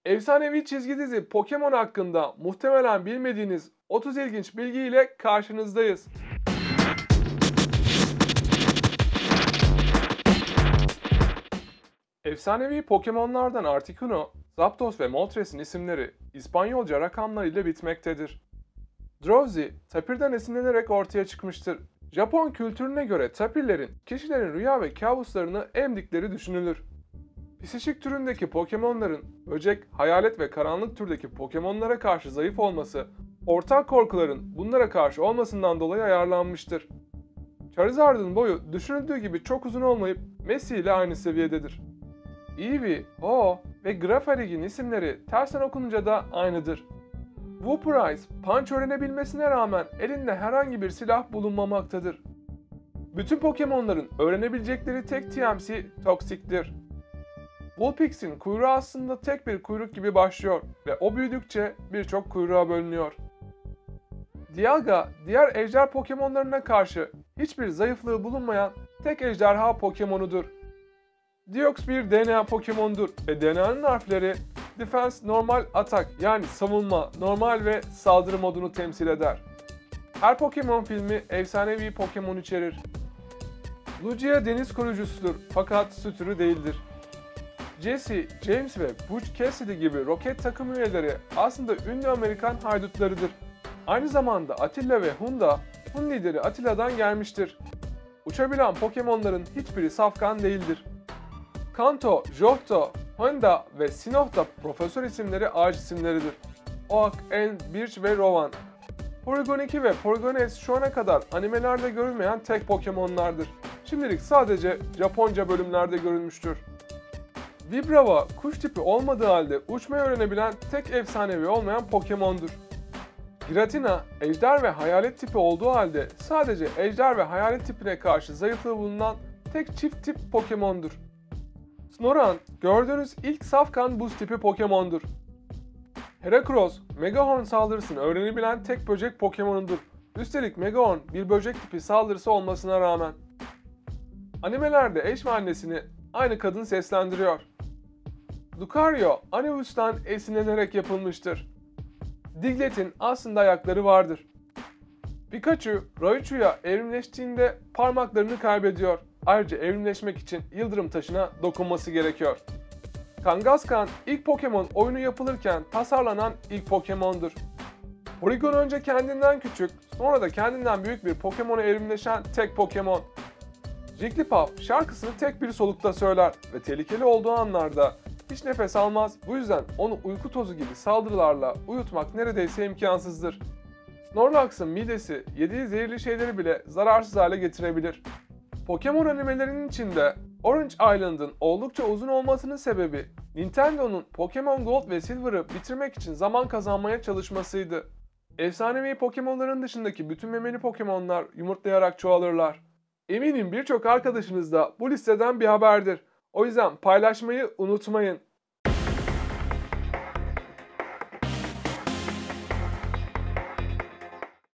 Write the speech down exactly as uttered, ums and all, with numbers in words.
Efsanevi çizgi dizi Pokemon hakkında muhtemelen bilmediğiniz otuz ilginç bilgiyle karşınızdayız. Efsanevi Pokemon'lardan Articuno, Zapdos ve Moltres isimleri İspanyolca rakamlar ile bitmektedir. Drowzee, tapirden esinlenerek ortaya çıkmıştır. Japon kültürüne göre tapirlerin kişilerin rüya ve kabuslarını emdikleri düşünülür. Psişik türündeki Pokemon'ların böcek, hayalet ve karanlık türdeki Pokemon'lara karşı zayıf olması, ortak korkuların bunlara karşı olmasından dolayı ayarlanmıştır. Charizard'ın boyu düşünüldüğü gibi çok uzun olmayıp Messi ile aynı seviyededir. Eevee, Ho ve Grafarigi'nin isimleri tersten okununca da aynıdır. Wooprice, punch öğrenebilmesine rağmen elinde herhangi bir silah bulunmamaktadır. Bütün Pokemon'ların öğrenebilecekleri tek T M C toksiktir. Vulpix'in kuyruğu aslında tek bir kuyruk gibi başlıyor ve o büyüdükçe birçok kuyruğa bölünüyor. Dialga, diğer ejder Pokemon'larına karşı hiçbir zayıflığı bulunmayan tek ejderha Pokemon'udur. Deox bir D N A Pokemon'dur ve D N A'nın harfleri Defense, Normal, Attack yani savunma, normal ve saldırı modunu temsil eder. Her Pokemon filmi efsanevi Pokemon içerir. Lugia deniz koruyucusudur fakat su türü değildir. Jesse, James ve Butch Cassidy gibi Rocket takım üyeleri aslında ünlü Amerikan haydutlarıdır. Aynı zamanda Attila ve Hunda, Hun lideri Attila'dan gelmiştir. Uçabilen Pokemon'ların hiçbiri safkan değildir. Kanto, Johto, Honda ve Sinnoh da profesör isimleri ağaç isimleridir. Oak, Elm, Birch ve Rowan. Porygon iki ve Porygon S şu ana kadar animelerde görülmeyen tek Pokemon'lardır. Şimdilik sadece Japonca bölümlerde görülmüştür. Vibrava, kuş tipi olmadığı halde uçmayı öğrenebilen tek efsanevi olmayan Pokemon'dur. Giratina, ejder ve hayalet tipi olduğu halde sadece ejder ve hayalet tipine karşı zayıflığı bulunan tek çift tip Pokemon'dur. Snorunt, gördüğünüz ilk safkan buz tipi Pokemon'dur. Heracross, Megahorn saldırısını öğrenebilen tek böcek Pokemon'udur. Üstelik Megahorn bir böcek tipi saldırısı olmasına rağmen. Animelerde eş ve annesini aynı kadın seslendiriyor. Lucario, Anivus'tan esinlenerek yapılmıştır. Diglett aslında ayakları vardır. Pikachu, Raichu'ya evrimleştiğinde parmaklarını kaybediyor. Ayrıca evrimleşmek için yıldırım taşına dokunması gerekiyor. Kangaskhan, ilk Pokemon oyunu yapılırken tasarlanan ilk Pokemon'dur. Porygon önce kendinden küçük, sonra da kendinden büyük bir Pokemon'a evrimleşen tek Pokemon. Jigglypuff şarkısını tek bir solukta söyler ve tehlikeli olduğu anlarda hiç nefes almaz, bu yüzden onu uyku tozu gibi saldırılarla uyutmak neredeyse imkansızdır. Snorlax'ın midesi yediği zehirli şeyleri bile zararsız hale getirebilir. Pokemon animelerinin içinde Orange Island'ın oldukça uzun olmasının sebebi Nintendo'nun Pokemon Gold ve Silver'ı bitirmek için zaman kazanmaya çalışmasıydı. Efsanevi Pokemon'ların dışındaki bütün memeli Pokemon'lar yumurtlayarak çoğalırlar. Eminim birçok arkadaşınız da bu listeden bir haberdir. O yüzden paylaşmayı unutmayın.